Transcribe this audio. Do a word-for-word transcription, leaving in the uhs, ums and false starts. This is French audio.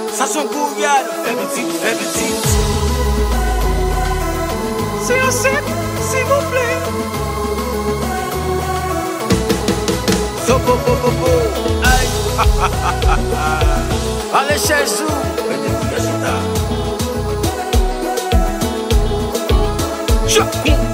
Ça son gourgade, fais petit, fais petit. C'est un sec, s'il vous plaît. So po po po po, aïe. Allez chez vous, mettez-vous à chita.